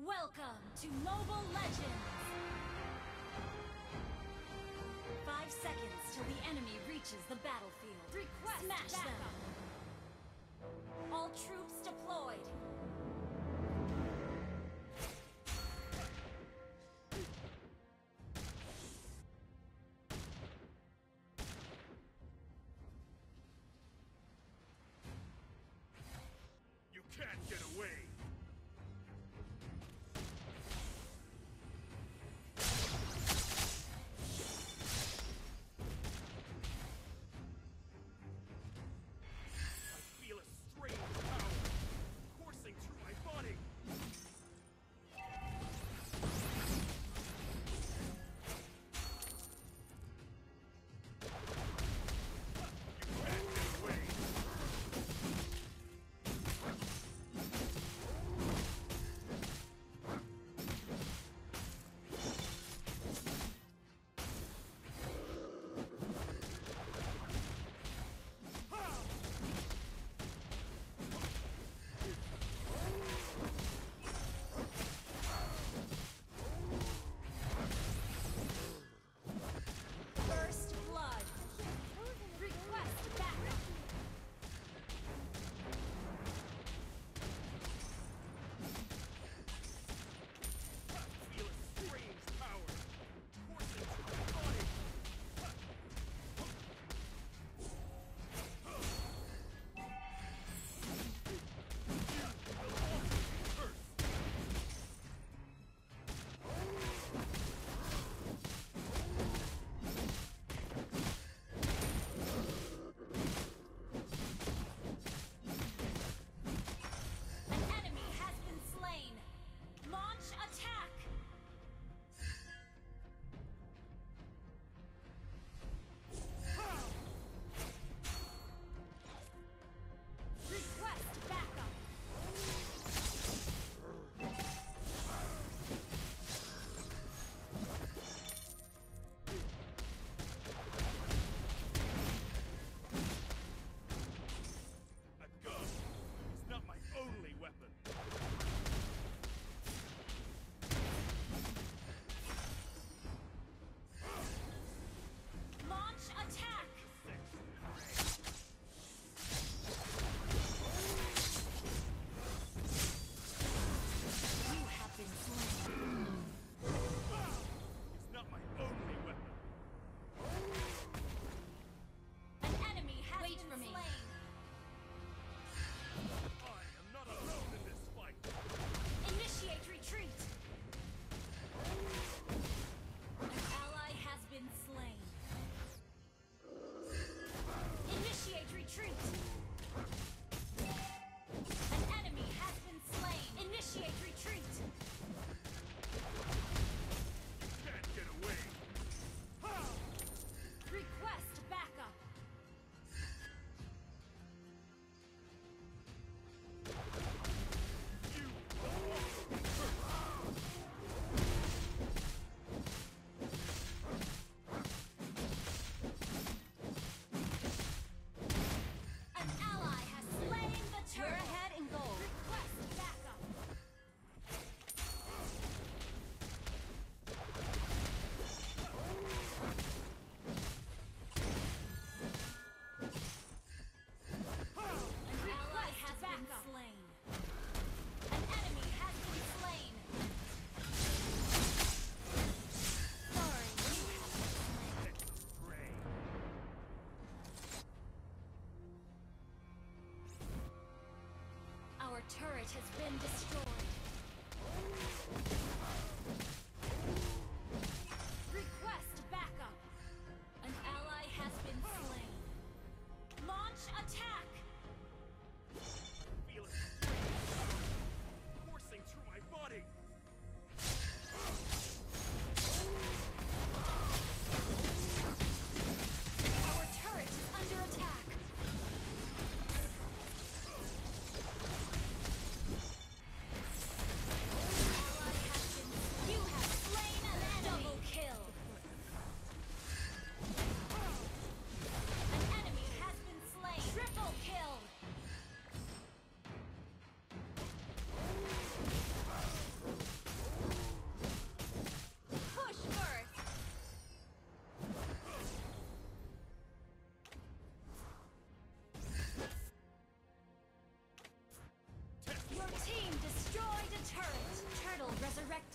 Welcome to Mobile Legends! 5 seconds till the enemy reaches the battlefield. Request Smash backup. Them! All troops deployed! You can't get away! I feel a strange power coursing through my body! You can't get away! First blood! Request backup! I feel a strange power coursing through my body! An enemy has been slain! Launch attack! Request backup! A gun is not my only weapon! Launch attack! You have been slain. It's not my only weapon! An enemy has been slain. I am not alone in this fight! Initiate retreat! An ally has been slain. Initiate retreat! An enemy has been slain. Initiate retreat! You can't get away! Request backup! You will also be hurt! An ally has slain the turtle! We're ahead in gold. Request backup! An ally has been slain. An enemy has been slain. Sorry, you have been slain. Prey! Our turret has been destroyed. Request backup. An ally has been slain. Launch attack. Feel a strange power coursing through my body! Our turret is under attack.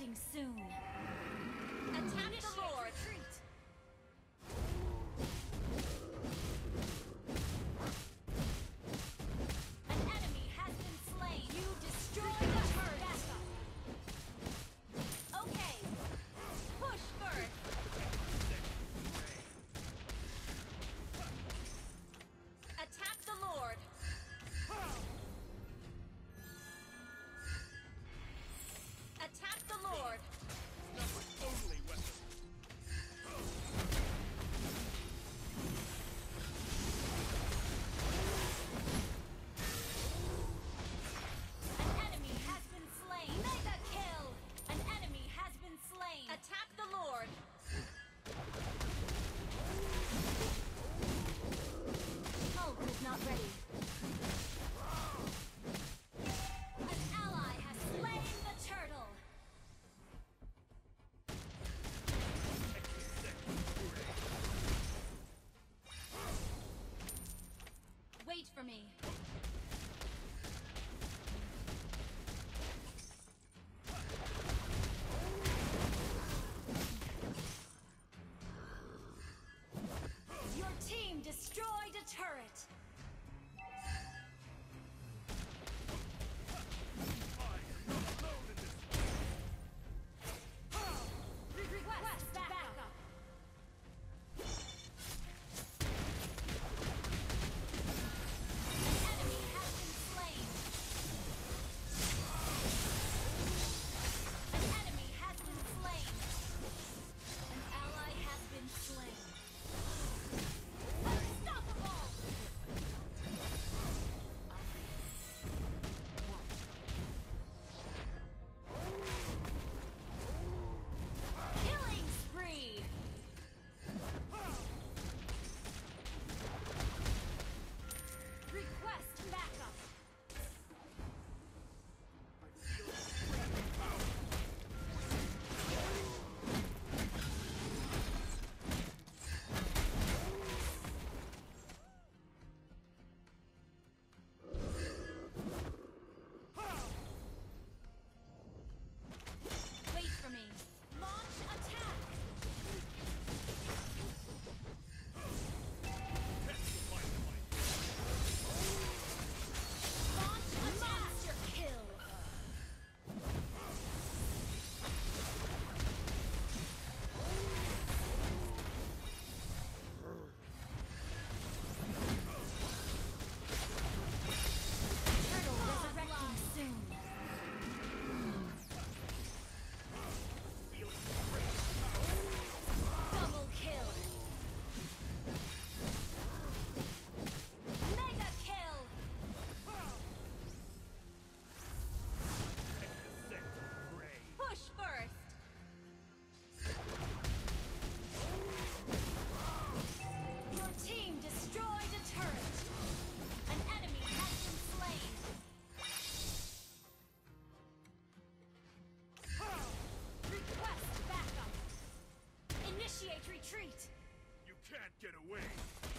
resurrecting soon. Attack the Lord! Retreat! An enemy has been slain. You destroyed the turret. Okay. Push first! Attack the Lord! Attack the Lord! Not my only weapon. An enemy has been slain. Mega kill. An enemy has been slain. Attack the Lord! Hulk is not ready. An ally has slain the turtle. Wait for me. Your team destroyed a turret. I am not alone in this. Request backup. An enemy has been slain. An enemy has been slain. An ally has been slain. Unstoppable! Killing spree! Request backup! Wait for me. Launch attack! Launch attack! Monster kill! Turtle resurrecting soon. Double kill! Mega kill! Push first! Your team destroyed a turret. An enemy has been slain. Request backup. Initiate retreat. You can't get away.